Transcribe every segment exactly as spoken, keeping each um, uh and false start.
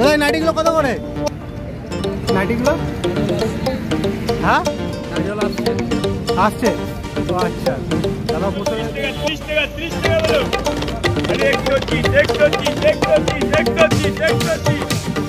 দাদা নাইটিগুলো কত করে? নাইটিগুলো হ্যাঁ আসছে তো আচ্ছা দাদা ত্রিশ টাকা ত্রিশ টাকা বলো একশো তিরিশ একশো তিরিশ একশো তিরিশ একশো তিরিশ একশো তিরিশ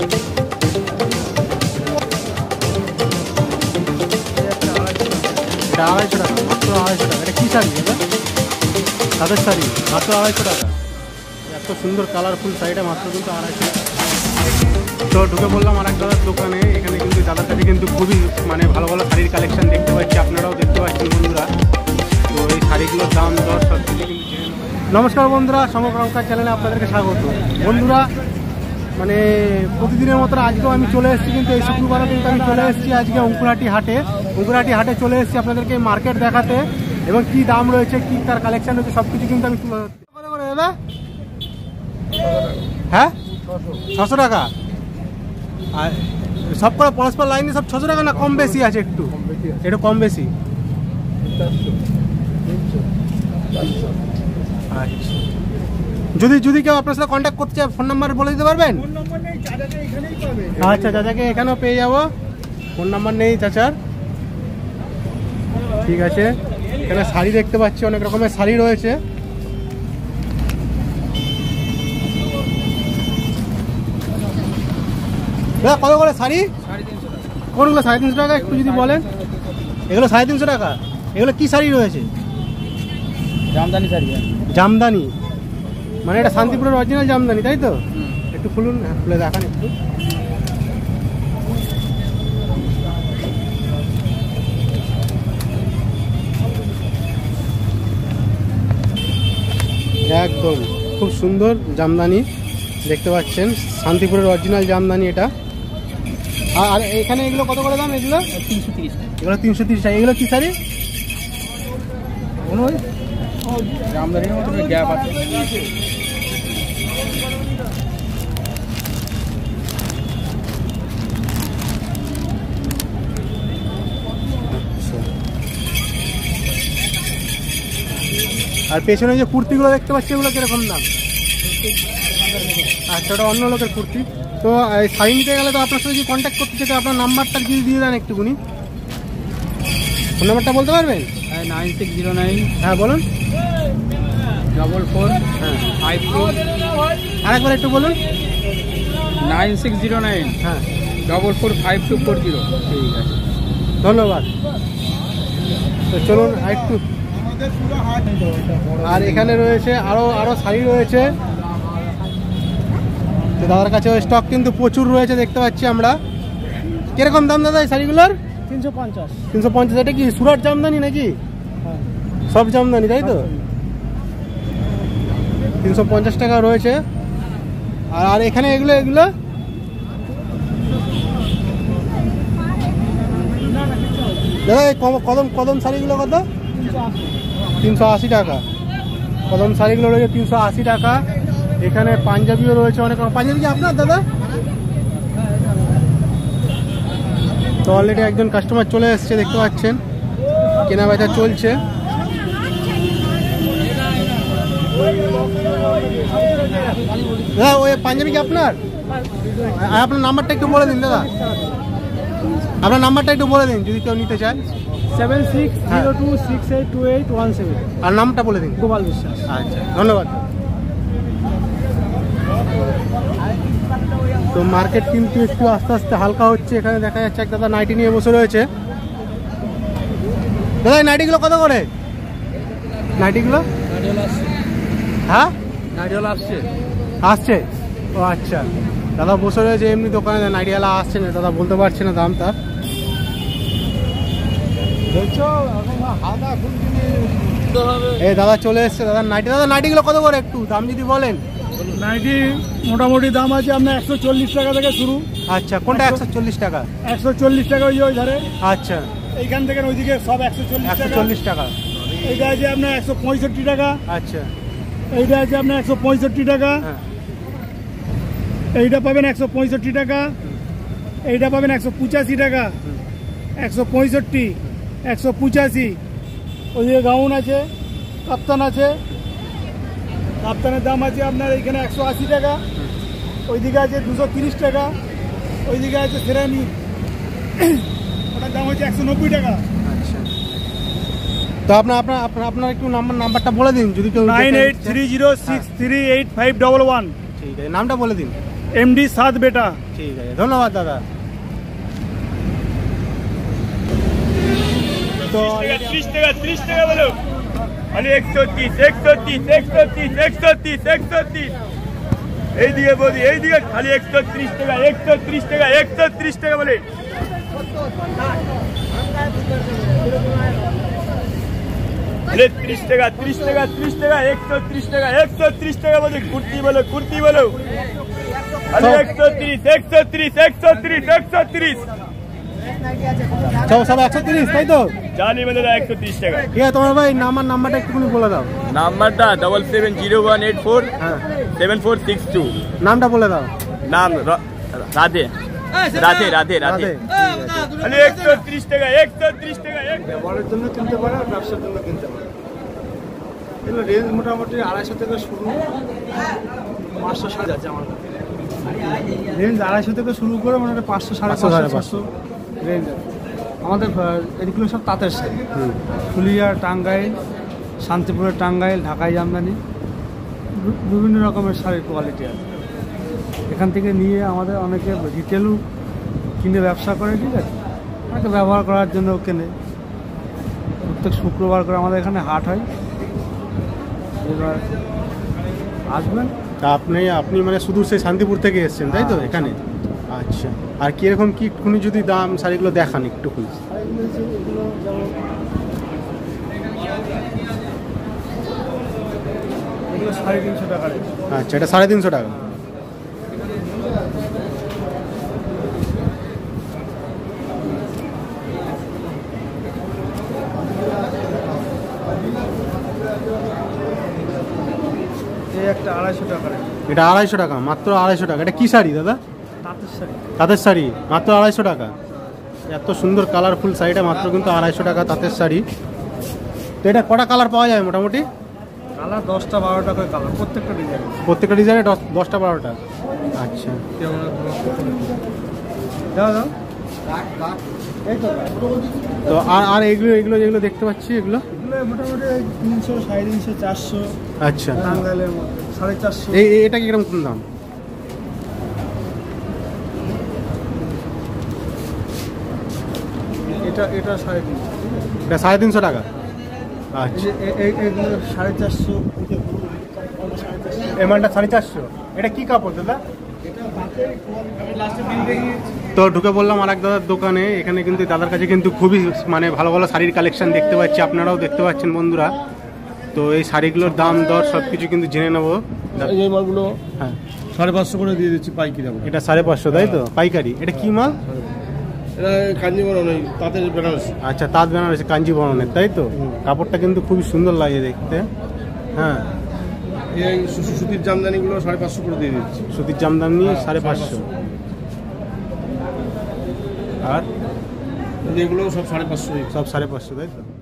এটা আড়াইশো টাকা মাত্র আড়াইশো টাকা। এটা কী শাড়ি দাদা? তাদের শাড়ি মাত্র আড়াইশো টাকা। এত সুন্দর কালারফুল শাড়িটা মাত্র কিন্তু আড়াইশো টাকা। তো ঢুকে বললাম আর এক দাদার দোকানে। এখানে কিন্তু দাদার কাছে কিন্তু খুবই মানে ভালো ভালো শাড়ির কালেকশন দেখতে পাচ্ছি, আপনারাও দেখতে পাচ্ছেন বন্ধুরা। তো এই শাড়িগুলোর দাম দর সব কিছু কিন্তু জেনে নেব। নমস্কার বন্ধুরা, সমগ্র অলঙ্কার চ্যানেলে আপনাদেরকে স্বাগত। বন্ধুরা মানে প্রতিদিনের মতো আজকেও আমি চলে এসেছি, কিন্তু এই শুক্রবারও কিন্তু আমি চলে এসেছি আজকে অঙ্কুরহাটি হাটে। অঙ্কুরহাটি হাটে চলে এসেছি আপনাদেরকে মার্কেট দেখাতে এবং কি দাম রয়েছে, কি তার কালেকশন রয়েছে সব কিছু কিন্তু আমি তুলে ধরছি। কত করে দাদা? হ্যাঁ ছশো টাকা। আর সব করে পরস্পর লাইনে সব ছশো টাকা না কম বেশি আছে? একটু একটু কম বেশি। আচ্ছা, যদি যদি কেউ আপনার সাথে কন্ট্যাক্ট করতে চায় ফোন নাম্বার বলে দিতে পারবেন? আচ্ছা চাচাকে এখানেও পেয়ে যাবো, ফোন নাম্বার নেই চাচার। ঠিক আছে, এখানে শাড়ি দেখতে পাচ্ছি, অনেক রকমের শাড়ি রয়েছে। দাদা কত করে শাড়ি? কোনগুলো সাড়ে তিনশো টাকা একটু যদি বলেন। এগুলো সাড়ে তিনশো টাকা। এগুলো কি শাড়ি রয়েছে? জামদানি শাড়ি। জামদানি মানে এটা শান্তিপুরের অরিজিনাল জামদানি তাই তো? একটু খুলুন, খুলে দেখান একটু। একদম খুব সুন্দর জামদানি দেখতে পাচ্ছেন, শান্তিপুরের অরিজিনাল জামদানি এটা। আর এখানে এগুলো কত করে দাম? এগুলো তিনশো তিরিশ টাকা। এগুলো তিনশো তিরিশ টাকা। এগুলো কি শাড়ি? জামদানির মতো গ্যাপ আছে। আর পেছনে যে কুর্তিগুলো দেখতে পাচ্ছি এগুলো কিরকম দাম? আচ্ছা, ওটা অন্য লোকের কুর্তি। তো এই শাড়ি নিতে গেলে তো আপনার সাথে যদি কন্ট্যাক্ট করতে চাই, আপনার নাম্বারটা যদি দিয়ে দেন একটুকুনি। ফোন নাম্বারটা বলতে পারবেন? হ্যাঁ, নাইন সিক্স জিরো নাইন। হ্যাঁ বলুন। ডবল ফোর হ্যাঁ ফাইভ টু। আরেকবার একটু বলুন। নাইন সিক্স জিরো নাইন হ্যাঁ double four five two four zero. ঠিক আছে, ধন্যবাদ। তো চলুন আরেকটু। আর এখানে রয়েছে আরো আরো শাড়ি রয়েছে। তো দাদার কাছে স্টক কিন্তু প্রচুর রয়েছে দেখতে পাচ্ছি আমরা। কিরকম দাম দাদা এই শাড়িগুলোর? তিনশো পঞ্চাশ। তিনশো পঞ্চাশ। এটা কি সুরাট জামদানি নাকি? সব জামদানি তাই তো? তিনশো পঞ্চাশ টাকা রয়েছে। আর আর এখানে এগুলো এগুলো দাদা এই কদম কদম শাড়িগুলো কত? তিনশো আশি টাকা। কদম শাড়িগুলো রয়েছে তিনশো আশি টাকা। এখানে পাঞ্জাবিও রয়েছে অনেক। পাঞ্জাবি কি আপনার দাদা? তো অলরেডি একজন কাস্টমার চলে এসছে দেখতে পাচ্ছেন, কেনা বেচা চলছে। দাদা ওই পাঞ্জাবি কি আপনার? আপনার নাম্বারটা একটু বলে দিন দাদা, আপনার নাম্বারটা একটু বলে দিন যদি কেউ নিতে চায়। Seven six zero two six eight two eight one seven. আর নামটা বলে দিন। গোপাল বিশ্বাস। আচ্ছা, ধন্যবাদ। তো মার্কেট কিন্তু একটু আস্তে আস্তে হালকা হচ্ছে। এখানে দেখা যাচ্ছে এক দাদা নাইটি নিয়ে বসে রয়েছে। দাদা এই নাইটিগুলো কত করে? নাইটিগুলো হ্যাঁ নাইটিওয়ালা আসছে আসছে ও আচ্ছা। দাদা বসে রয়েছে এমনি দোকানে, নাইটিওয়ালা আসছে না, দাদা বলতে পারছে না দামটা। এই দাদা চলে এসছে, দাদা নাইটি। দাদা নাইটিগুলো কত করে একটু দাম যদি বলেন? নাইটি মোটামুটি দাম আছে আপনার একশো চল্লিশ টাকা থেকে শুরু। আচ্ছা, কোনটা একশো চল্লিশ টাকা? একশো চল্লিশ টাকা ওই ওই ধারে। আচ্ছা, এইখান থেকে ওইদিকে সব একশো চল্লিশ একশো টাকা। চল্লিশ টাকা। এইটা আছে আপনার একশো পঁয়ষট্টি টাকা। আচ্ছা, এইটা আছে আপনার একশো পঁয়ষট্টি টাকা। হ্যাঁ এইটা পাবেন একশো পঁয়ষট্টি টাকা। এইটা পাবেন একশো পঁচাশি টাকা। একশো পঁয়ষট্টি, একশো পঁচাশি। ওইদিকে গাউন আছে, কাপ্তান আছে। কাপ্তানের দাম আছে আপনার এইখানে একশো আশি টাকা। ওইদিকে আছে দুশো তিরিশ টাকা, ওইদিকে আছে সেরানি, ওটার দাম হচ্ছে একশো নব্বই টাকা। আচ্ছা, তো আপনার আপনার আপনার আপনার একটু নাম্বার নাম্বারটা বলে দিন যদি কেউ nine eight three zero six three eight five double one. ঠিক আছে, নামটা বলে দিন। এমডি সাত বেটা। ঠিক আছে, ধন্যবাদ দাদা। তো ত্রিশ টাকা ত্রিশ টাকা বলো, খালি একশো তিরিশ একশো তিরিশ একশো তিরিশ একশো তিরিশ একশো তিরিশ। এইদিকে বলি এইদিকে খালি একশো ত্রিশ টাকা একশো ত্রিশ টাকা একশো ত্রিশ টাকা বলে। ত্রিশ টাকা ত্রিশ টাকা ত্রিশ টাকা একশো ত্রিশ টাকা একশো ত্রিশ টাকা বলে। কুর্তি বলো কুর্তি বলো, খালি একশো তিরিশ একশো তিরিশ একশো তিরিশ একশো তিরিশ। সব সব একশো তিরিশ তাই তো? জানি বলে একশো তিরিশ টাকা। ঠিক আছে, তোমার ভাই নাম্বার নাম্বারটা একটুখানি বলে দাও। নাম্বারটা double seven zero one eight four হ্যাঁ, সেভেন ফোর সিক্স টু। নামটা বলে দাও। নাম র- রাধে রাধে রাধে রাধে। রাধে। খালি একশো ত্রিশ টাকা একশো ত্রিশ টাকা এক- ব্যবহারের জন্য কিনতে পারে আর ব্যবসার জন্য কিনতে পারে। এগুলো রেঞ্জ মোটামুটি আড়াইশো থেকে শুরু, পাঁচশো সাড়ে আছে আমার কাছে। রেঞ্জ আড়াইশো থেকে শুরু করে মানে পাঁচশো সাড়ে পাঁচশো, সাড়ে পাঁচশো রেঞ্জ আছে। আমাদের আহ, এগুলো সব তাঁতের শাড়ি, ফুলিয়া, টাঙ্গাইল, শান্তিপুরের টাঙ্গাইল, ঢাকায় জামদানি, বি- বিভিন্ন রকমের শাড়ির কোয়ালিটি আছে। এখান থেকে নিয়ে আমাদের অনেকে রিটেলও কিনে ব্যবসা করে, ঠিক আছে, অনেকে ব্যবহার করার জন্য কেনে। প্রত্যেক শুক্রবার করে আমাদের এখানে হাট হয়। এবার আসবেন। তা আপনি আপনি মানে শুধু সেই শান্তিপুর থেকে এসেছেন তাই তো এখানে? আচ্ছা, আর কিরকম কি একটুখানি যদি দাম শাড়িগুলো দেখান একটুখানি। এগুলো যেমন এগুলো সাড়ে তিনশো টাকা রেট। আচ্ছা, এটা সাড়ে তিনশো টাকা। এই একটা আড়াইশো টাকা রেট, এটা আড়াইশো টাকা, মাত্র আড়াইশো টাকা। এটা কি শাড়ি দাদা? তাঁতের শাড়ি। তাঁতের শাড়ি, মাত্র আড়াইশো টাকা। এত সুন্দর কালারফুল শাড়িটা মাত্র কিন্তু আড়াইশো টাকা তাঁতের শাড়ি। তো এটা কটা কালার পাওয়া যায় মোটামুটি? কালার দশটা বারোটা করে কালার, প্রত্যেকটা ডিজাইন। প্রত্যেকটা ডিজাইনে দশ দশটা বারোটা। আচ্ছা, দাও দাও। এই তো তো আর আর এগুলো এগুলো যেগুলো দেখতে পাচ্ছি এগুলো? এগুলো মোটামুটি তিনশো সাড়ে তিনশো চারশো আচ্ছা, টাঙ্গাইলের মধ্যে, সাড়ে চারশো। এই এই- এটা কিরকম কোন দাম? এটা এটা সাড়ে তিনশো। এটা সাড়ে তিনশো টাকা। আচ্ছা, এই- এই- এইগুলো সাড়ে চারশো। এই মালটা সাড়ে চারশো। এটা কি কাপড় দাদা? তো ঢুকে বললাম আর এক দাদার দোকানে। এখানে কিন্তু দাদার কাছে কিন্তু খুবই মানে ভালো ভালো শাড়ির কালেকশন দেখতে পাচ্ছি, আপনারাও দেখতে পাচ্ছেন বন্ধুরা। তো এই শাড়িগুলোর দাম দর সব কিছু কিন্তু জেনে নেবো। এই মালগুলো হ্যাঁ, সাড়ে পাঁচশো করে দিয়ে দিচ্ছি পাইকারি দাম। এটা সাড়ে পাঁচশো তাই তো পাইকারি? এটা কি মাল? এটা কাঞ্জিবরম, এই তাঁতের বেনারসি। আচ্ছা, তাঁত বেনারসি কাঞ্জিবরণের তাই তো? কাপড়টা কিন্তু খুবই সুন্দর লাগে দেখতে। হ্যাঁ, এই সু- সুতির জামদানিগুলো সাড়ে পাঁচশো করে দিয়ে দিচ্ছি। সুতির জামদানি সাড়ে পাঁচশো। আর এগুলো সব সাড়ে পাঁচশো। সব সাড়ে পাঁচশো তাই তো?